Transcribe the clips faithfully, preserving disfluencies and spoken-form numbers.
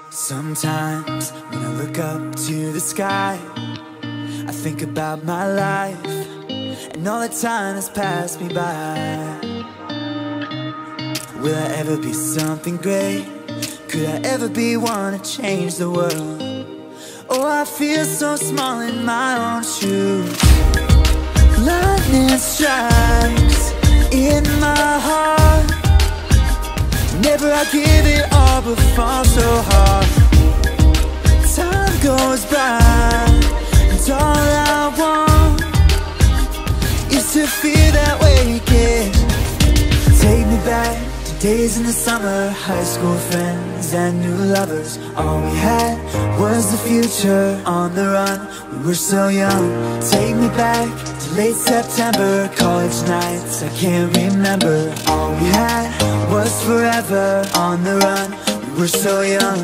Sometimes when I look up to the sky, I think about my life and all the time that's passed me by. Will I ever be something great? Could I ever be one to change the world? Oh, I feel so small in my own shoes. Lightning strikes in my heart. Never I give it all but fall so hard. Time goes by and all I want is to feel that way again. Take me back to days in the summer, high school friends and new lovers. All we had was the future on the run. We were so young. Take me back to late September, college nights I can't remember. All we had was forever on the run. We were so young.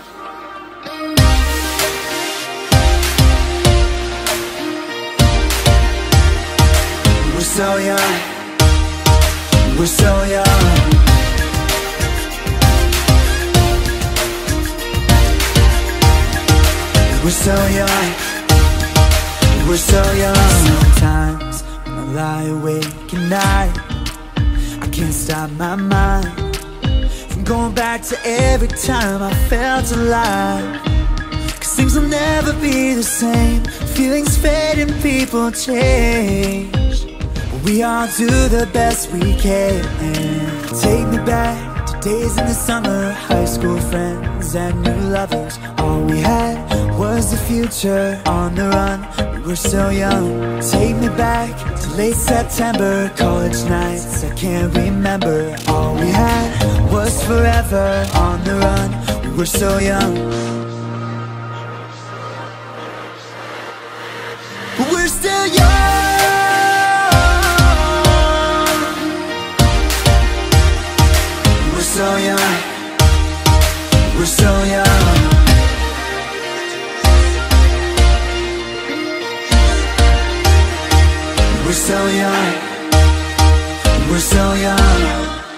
We were so young. We were so young. We were so young. We were so young. Sometimes when I lie awake at night, I can't stop my mind from going back to every time I felt alive. Cause things will never be the same. Feelings fade and people change, but we all do the best we can. Take me back to days in the summer, high school friends and new lovers. All we had was the future on the run. We were so young. Take me back to late September, college nights I can't remember. All we had was forever on the run. We were so young. But we're still young. We're so young. We're so young. We're so young, we're so young.